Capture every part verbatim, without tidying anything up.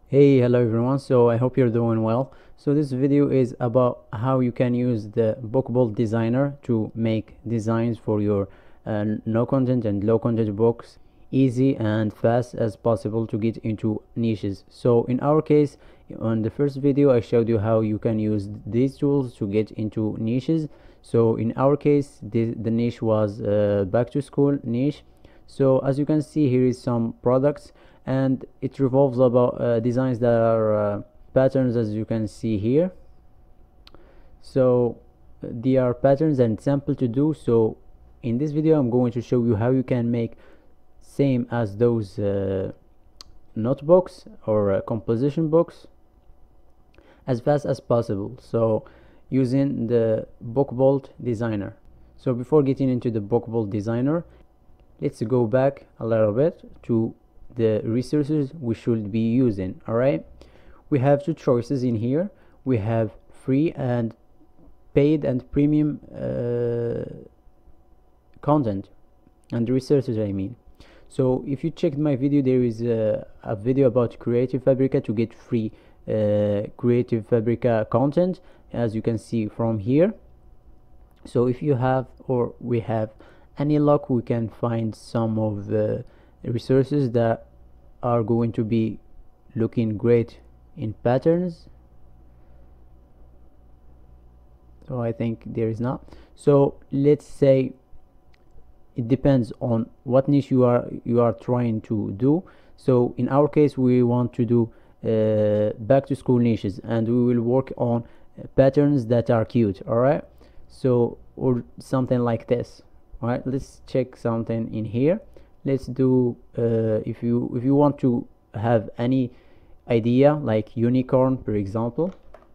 Hey, hello everyone. So I hope you're doing well. So this video is about how you can use the Bookable designer to make designs for your uh, no content and low content books easy and fast as possible to get into niches. So in our case, on the first video I showed you how you can use these tools to get into niches. So in our case, the, the niche was uh, back to school niche. So as you can see, here is some products, and it revolves about uh, designs that are uh, patterns, as you can see here. So uh, they are patterns and simple to do. So in this video I'm going to show you how you can make same as those uh, notebooks or uh, composition books as fast as possible, so using the Bookable designer. So before getting into the Bookable designer, let's go back a little bit to the resources we should be using. All right, we have two choices in here. We have free and paid and premium uh, content and resources, I mean. So if you checked my video, there is a, a video about Creative Fabrica to get free uh, Creative Fabrica content, as you can see from here. So if you have, or we have any luck, we can find some of the resources that are going to be looking great in patterns. So I think there is not. So let's say it depends on what niche you are you are trying to do. So in our case, we want to do uh, back to school niches, and we will work on uh, patterns that are cute. All right, so or something like this. All right, let's check something in here. Let's do uh, if you if you want to have any idea like unicorn, for example,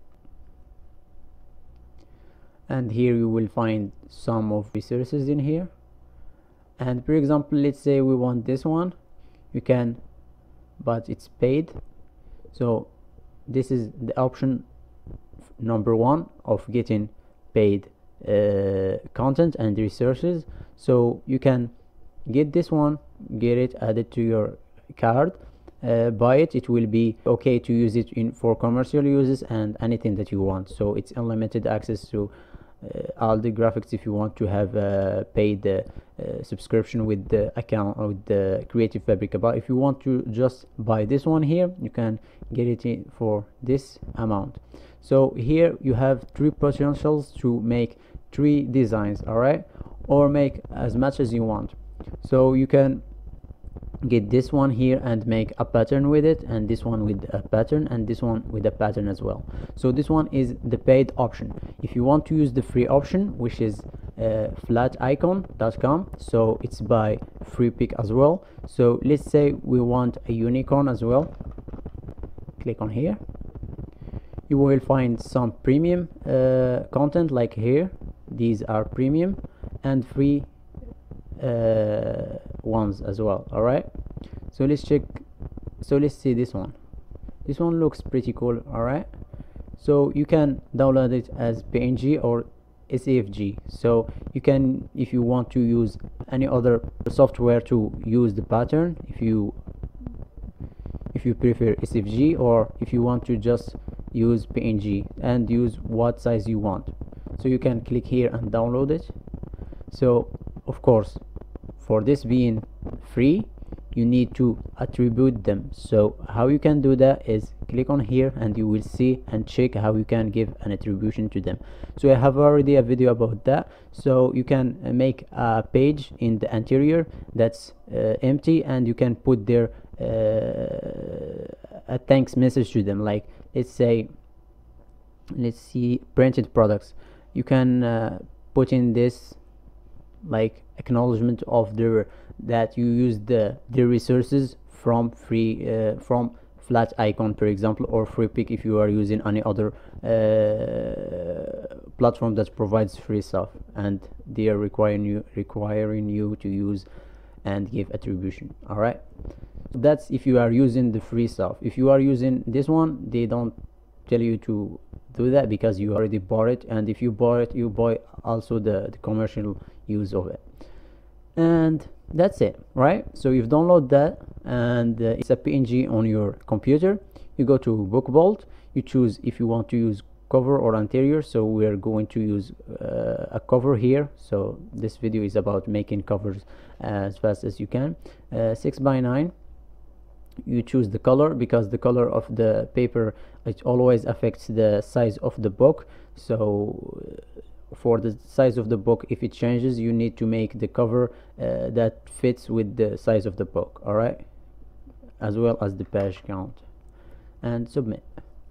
and here you will find some of resources in here. And for example, let's say we want this one, you can, but it's paid. So this is the option number one of getting paid uh, content and resources. So you can get this one, get it added to your card, uh, buy it. It will be okay to use it in for commercial uses and anything that you want. So it's unlimited access to uh, all the graphics if you want to have a paid uh, uh, subscription with the account with the Creative Fabrica. But if you want to just buy this one here, you can get it in for this amount. So here you have three potentials to make three designs, all right, or make as much as you want. So you can get this one here and make a pattern with it, and this one with a pattern, and this one with a pattern as well. So this one is the paid option. If you want to use the free option, which is uh, flat icon dot com, so it's by Freepik as well. So let's say we want a unicorn as well. Click on here. You will find some premium uh, content like here. These are premium and free uh, ones as well. All right, so let's check. So let's see this one. This one looks pretty cool. All right, so you can download it as P N G or S V G. So you can, if you want to use any other software to use the pattern, if you if you prefer S V G, or if you want to just use P N G and use what size you want. So you can click here and download it. So of course, for this being free, you need to attribute them. So how you can do that is click on here and you will see and check how you can give an attribution to them. So I have already a video about that. So you can uh, make a page in the interior that's uh, empty, and you can put there uh, a thanks message to them. Like let's say, let's see, printed products. You can uh, put in this like acknowledgement of their that you use the the resources from free uh, from flat icon, for example, or Freepik if you are using any other uh, platform that provides free stuff, and they are requiring you requiring you to use and give attribution. All right, that's if you are using the free stuff. If you are using this one, they don't tell you to do that because you already bought it, and if you bought it, you buy also the, the commercial use of it. And that's it, right? So you've downloaded that, and uh, it's a P N G on your computer. you go to book vault, you choose if you want to use cover or interior. So we're going to use uh, a cover here. So this video is about making covers as fast as you can. uh, six by nine, you choose the color, because the color of the paper, it always affects the size of the book. So for the size of the book, if it changes, you need to make the cover uh, that fits with the size of the book, all right, as well as the page count, and submit.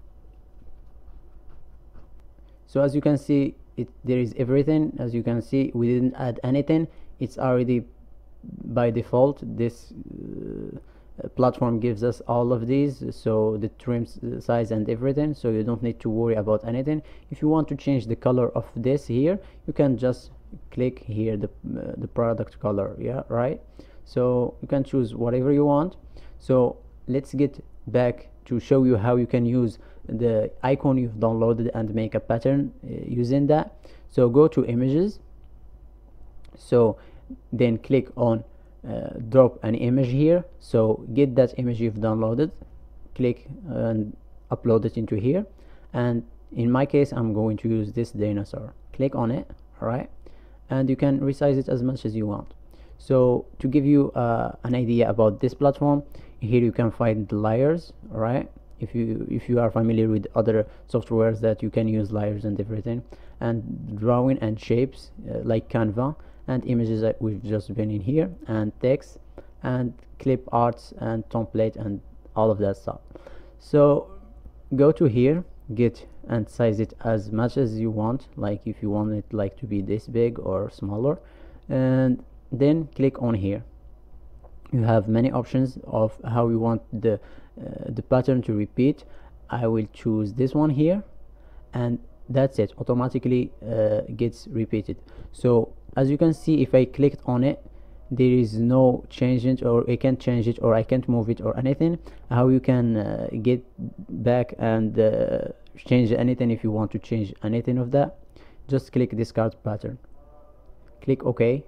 So as you can see, it there is everything. As you can see, we didn't add anything. It's already by default. This uh, platform gives us all of these, so the trim size and everything, so you don't need to worry about anything. If you want to change the color of this here, you can just click here, the uh, the product color, yeah, right? So you can choose whatever you want. So let's get back to show you how you can use the icon you've downloaded and make a pattern uh, using that. So go to images, so then click on uh, drop an image here. So get that image you've downloaded, click and upload it into here, and in my case I'm going to use this dinosaur. Click on it, all right, and you can resize it as much as you want. So to give you uh, an idea about this platform, here you can find the layers, all right, if you if you are familiar with other softwares that you can use layers and everything, and drawing and shapes uh, like Canva, and images that we've just been in here, and text and clip arts and template and all of that stuff. So go to here, get and size it as much as you want, like if you want it like to be this big or smaller, and then click on here. You have many options of how you want the uh, the pattern to repeat. I will choose this one here, and that's it, automatically uh, gets repeated. So as you can see, if I clicked on it, there is no change it, or I can't change it, or I can't move it or anything. How you can uh, get back and uh, change anything, if you want to change anything of that, just click discard pattern, click OK,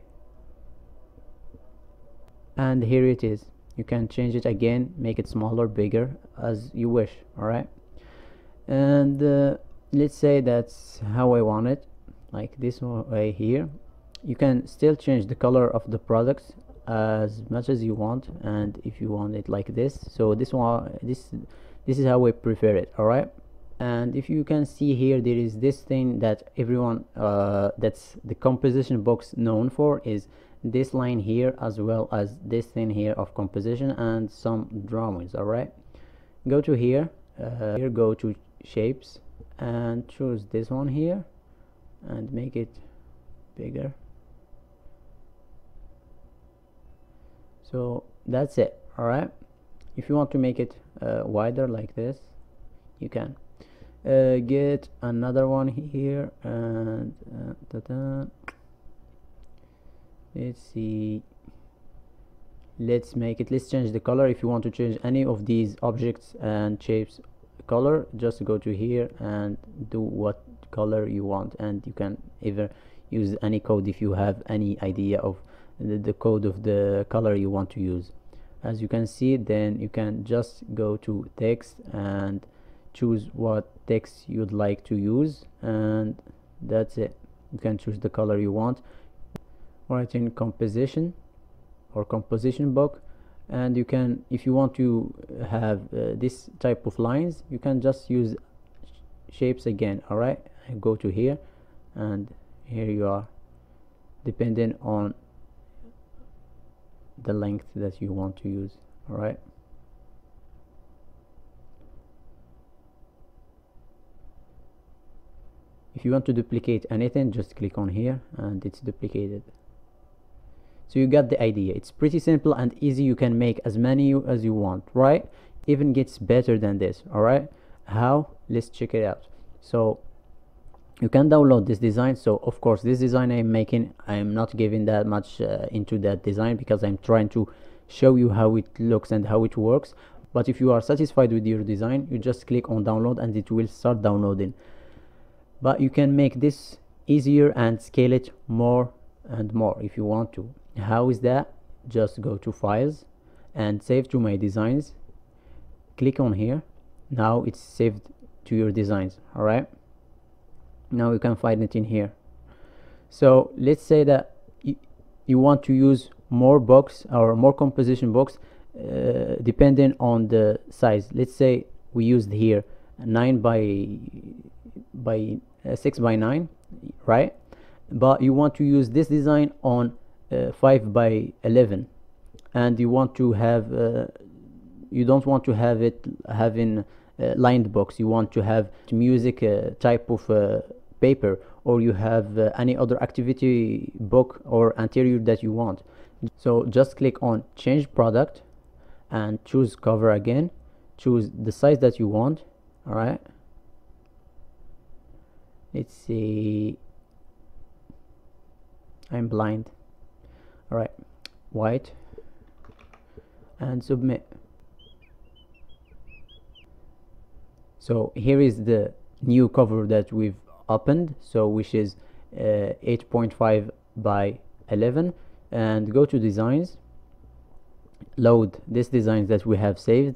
and here it is. You can change it again, make it smaller, bigger, as you wish, all right. And uh, let's say that's how I want it, like this way here. You can still change the color of the products as much as you want, and if you want it like this, so this one this this is how I prefer it, all right. And if you can see here, there is this thing that everyone uh, that's the composition box known for, is this line here, as well as this thing here of composition and some drawings, all right. Go to here, uh, here go to shapes and choose this one here and make it bigger. So that's it, all right. If you want to make it uh, wider like this, you can uh, get another one here, and uh, ta -ta. Let's see, let's make it, let's change the color. If you want to change any of these objects and shapes color, just go to here and do what color you want, and you can either use any code if you have any idea of the, the code of the color you want to use. As you can see, then you can just go to text and choose what text you'd like to use, and that's it. You can choose the color you want, write in composition or composition book, and you can, if you want to have uh, this type of lines, you can just use sh shapes again, all right. Go to here, and here you are, depending on the length that you want to use, all right. If you want to duplicate anything, just click on here and it's duplicated. So you got the idea. It's pretty simple and easy. You can make as many as you want, right? Even gets better than this, all right. How? Let's check it out. So you can download this design. So of course, this design I'm making, I'm not giving that much uh, into that design, because I'm trying to show you how it looks and how it works. But if you are satisfied with your design, you just click on download and it will start downloading. But you can make this easier and scale it more and more if you want to. How is that? Just go to files and save to my designs, click on here, now it's saved to your designs. All right, now you can find it in here. So let's say that you, you want to use more box or more composition box uh, depending on the size. Let's say we used here nine by by uh, six by nine, right? But you want to use this design on uh, five by eleven, and you want to have uh, you don't want to have it having uh, lined box. You want to have music uh, type of uh, paper, or you have uh, any other activity book or interior that you want. So just click on change product and choose cover again, choose the size that you want. All right, let's see, I'm blind. All right, white, and submit. So here is the new cover that we've opened, so which is uh, eight point five by eleven, and go to designs, load this designs that we have saved,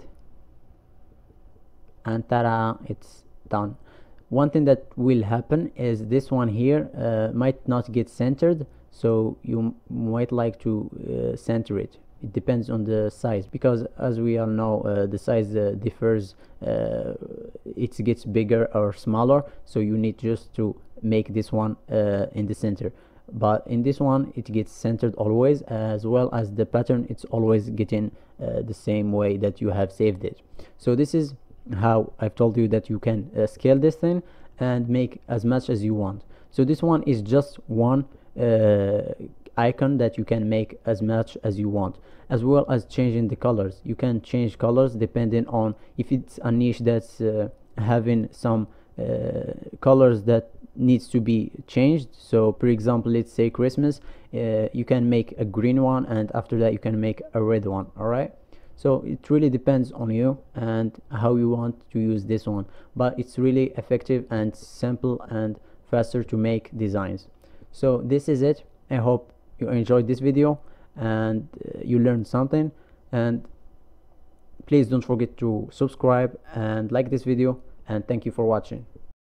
and ta-da, it's done. One thing that will happen is this one here uh, might not get centered, so you might like to uh, center it. It depends on the size, because as we all know, uh, the size uh, differs. Uh, it gets bigger or smaller, so you need just to make this one uh, in the center. But in this one it gets centered always, as well as the pattern, it's always getting uh, the same way that you have saved it. So this is how I've told you that you can uh, scale this thing and make as much as you want. So this one is just one uh, icon that you can make as much as you want, as well as changing the colors. You can change colors depending on if it's a niche that's uh, having some uh, colors that needs to be changed. So for example, let's say Christmas, uh, you can make a green one, and after that you can make a red one. All right, so it really depends on you and how you want to use this one, but it's really effective and simple and faster to make designs. So this is it. I hope you enjoyed this video and uh, you learned something, and please don't forget to subscribe and like this video, and thank you for watching.